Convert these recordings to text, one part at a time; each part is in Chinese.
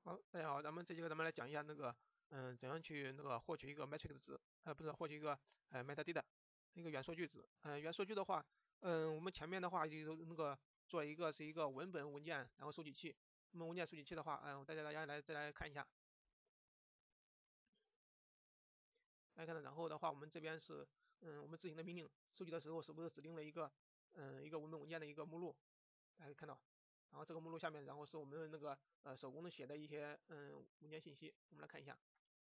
好，大家好，这节课咱们来讲一下那个，怎样去那个获取一个 metric 的值，不是获取一个metadata 一个元数据值。元数据的话，我们前面的话就是那个做一个是一个文本文件，然后收集器。那么文件收集器的话，我带大家再来看一下，来看，然后的话，我们这边是，我们执行的命令收集的时候是不是指定了一个，一个文本文件的一个目录，大家可以看到。然后这个目录下面，然后是我们那个手工的写的一些文件信息，我们来看一下。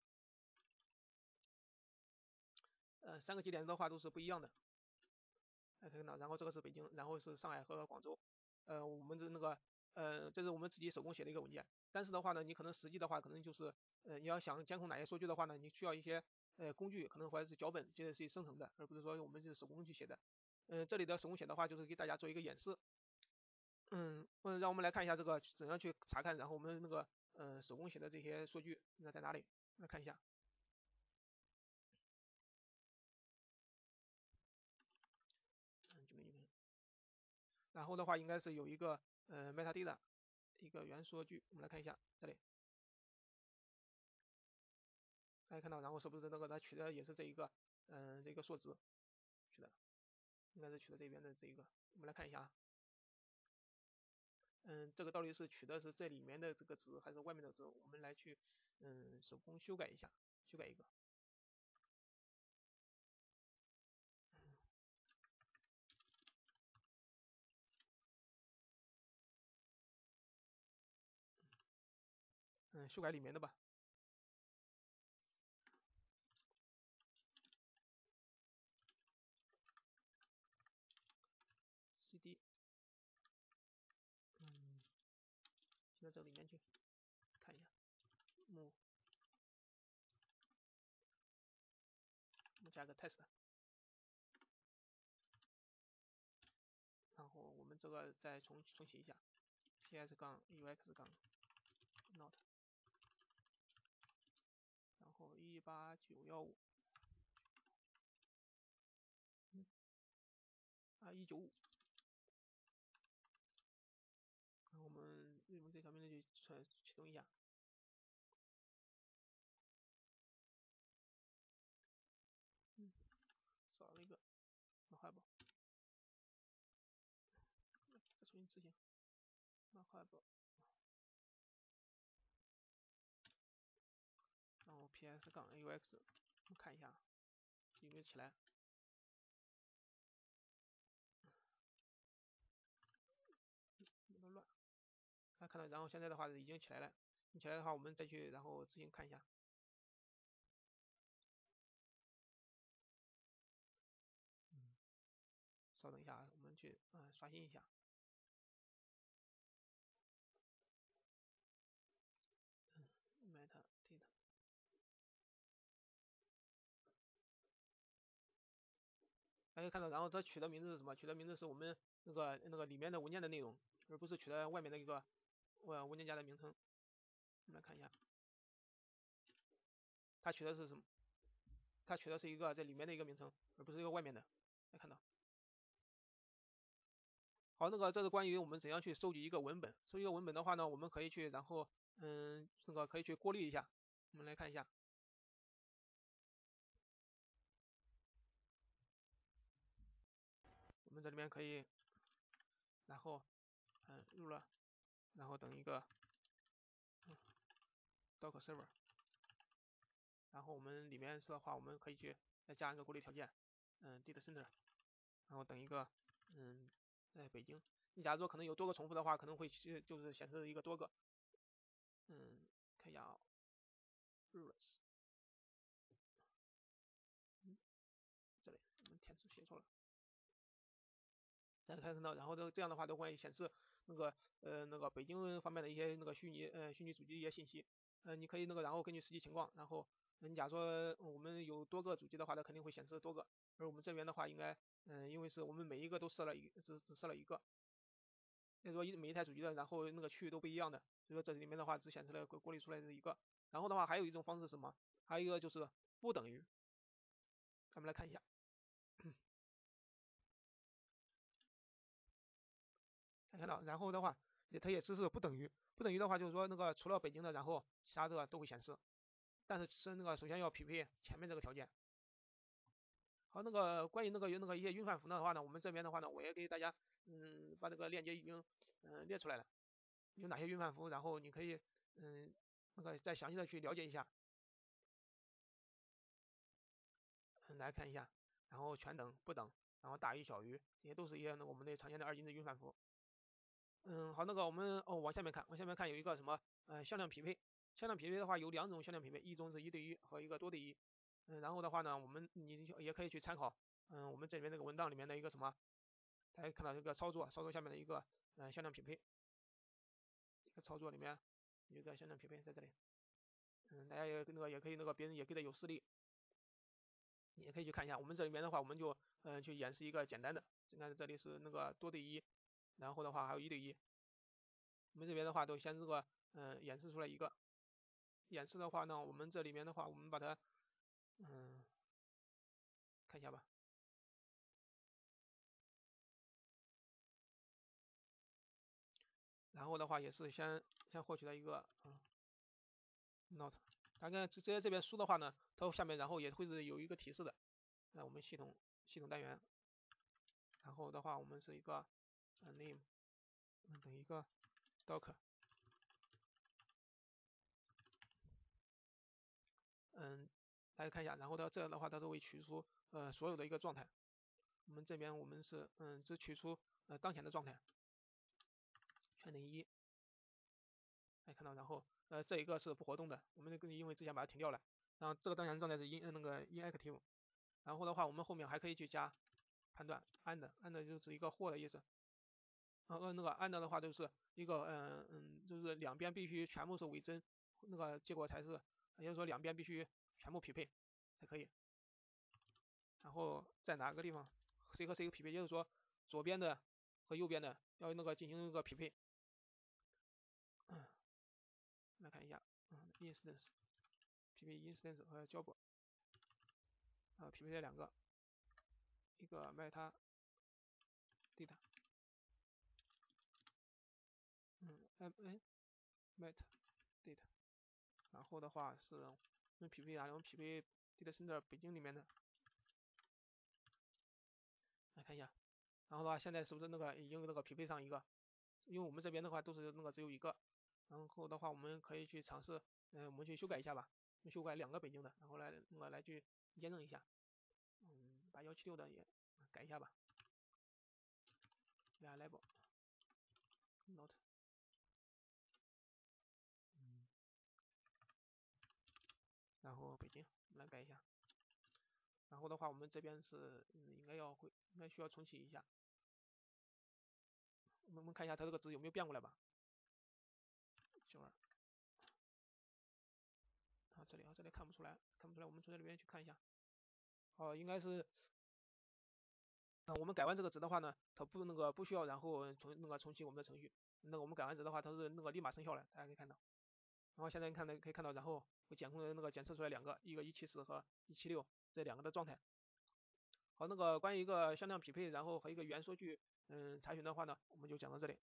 三个节点的话都是不一样的，大家可以看到，然后这个是北京，然后是上海和广州，我们那个这是我们自己手工写的一个文件，但是的话呢，你可能实际的话可能就是你要想监控哪些数据的话呢，你需要一些工具，可能或者是脚本这些去生成的，而不是说我们是手工去写的。这里的手工写的话就是给大家做一个演示，让我们来看一下这个怎样去查看，然后我们那个手工写的这些数据应该在哪里，来看一下。然后的话应该是有一个metadata 一个元数据，我们来看一下这里，大家看到，然后是不是那个它取的也是这一个这个数值取的，应该是取的这边的这一个，我们来看一下啊，这个到底是取的是这里面的这个值还是外面的值，我们来去手工修改一下，修改一个，修改里面的吧，cd，进到这里面去看一下，我们加个 test。然后我们这个再重启一下 ps 杠 ux 杠 not， 然后18915195，然后我们用这条命令去启动一下，少了一个，那坏不，再重新执行，那坏不，然后 ps 杠 ux， 我们看一下有没有起来，有点乱，大家看到，然后现在的话已经起来了，起来的话我们再去然后执行看一下，稍等一下，我们去刷新一下。metadata，大家看到，然后它取的名字是什么？取的名字是我们那个里面的文件的内容，而不是取的外面的一个文件夹的名称。我们来看一下，它取的是什么？它取的是一个这里面的一个名称，而不是一个外面的。来看到。好，那个这是关于我们怎样去收集一个文本。收集一个文本的话呢，我们可以去，然后那个可以去过滤一下。我们来看一下，我们这里面可以，然后入了，然后等一个doc server，然后我们里面是的话，我们可以去再加一个过滤条件，data center，然后等一个在北京。你假如说可能有多个重复的话，可能会就是显示一个多个。看一下啊 ，rules，这里我们填词写错了。大家可以看到，然后这样的话都会显示那个北京方面的一些那个虚拟主机的一些信息。你可以那个然后根据实际情况，然后你假如说我们有多个主机的话，它肯定会显示多个。而我们这边的话应该因为是我们每一个都设了只设了一个。所以说每一台主机的然后那个区域都不一样的，所以说这里面的话只显示了过滤出来的一个。然后的话还有一种方式是什么？还有一个就是不等于，咱们来看一下，看到，然后的话它也支持不等于，不等于的话就是说那个除了北京的，然后其他这个都会显示，但是那个首先要匹配前面这个条件。好，那个关于那个一些云反服的话呢，我们这边的话呢，我也给大家把这个链接已经列出来了，有哪些云反服，然后你可以那个再详细的去了解一下，来看一下，然后全等、不等，然后大于、小于，这些都是一些我们的常见的二进制云反服。好，那个我们往下面看，往下面看有一个什么向量匹配，向量匹配的话有两种向量匹配，一种是1:1和一个多对1。然后的话呢，你也可以去参考我们这里面这个文档里面的一个什么，大家看到这个操作下面的一个向量匹配，一个操作里面有一个向量匹配在这里，大家也可以别人也给的有示例，你也可以去看一下。我们这里面的话，我们就去演示一个简单的，你看这里是那个多对1，然后的话还有1:1。我们这边的话都先这个演示出来一个，演示的话呢，我们这里面的话，我们把它看一下吧。然后的话也是先获取了一个not， 大概直接这边输的话呢，它下面然后也会是有一个提示的。那我们系统单元，然后的话我们是一个name 等于一个 docker， 大家看一下，然后这的话它都会取出所有的一个状态。我们这边我们是只取出当前的状态，全等1。大家看到，然后这一个是不活动的，我们因为之前把它停掉了，然后这个当前状态是inactive，然后的话我们后面还可以去加判断 and 就是一个或的意思，那个 and 的话就是一个就是两边必须全部是伪真，那个结果才是，也就是说两边必须全部匹配才可以。然后在哪个地方谁和谁匹配，就是说左边的和右边的要那个进行一个匹配。来看一下，instance 匹配 instance 和 job 匹配这两个，一个 meta data meta data， 然后的话是我们匹配我们匹配 data center 北京里面的，来看一下，然后的话现在是不是那个已经那个匹配上一个，因为我们这边的话都是那个只有一个，然后的话我们可以去尝试我们去修改一下吧，修改2个北京的，然后来去验证一下，把176的也改一下吧，reliable not， 然后北京我们来改一下，然后的话我们这边是应该需要重启一下，我们看一下它这个值有没有变过来吧，92，这里看不出来，我们从这里面去看一下，应该是我们改完这个值的话呢，它不需要然后重启我们的程序，我们改完值的话它是立马生效了，大家可以看到，然后现在可以看到，然后会检测出来2个，一个174和176这2个的状态。好，关于一个向量匹配，然后和一个元数据查询的话呢，我们就讲到这里。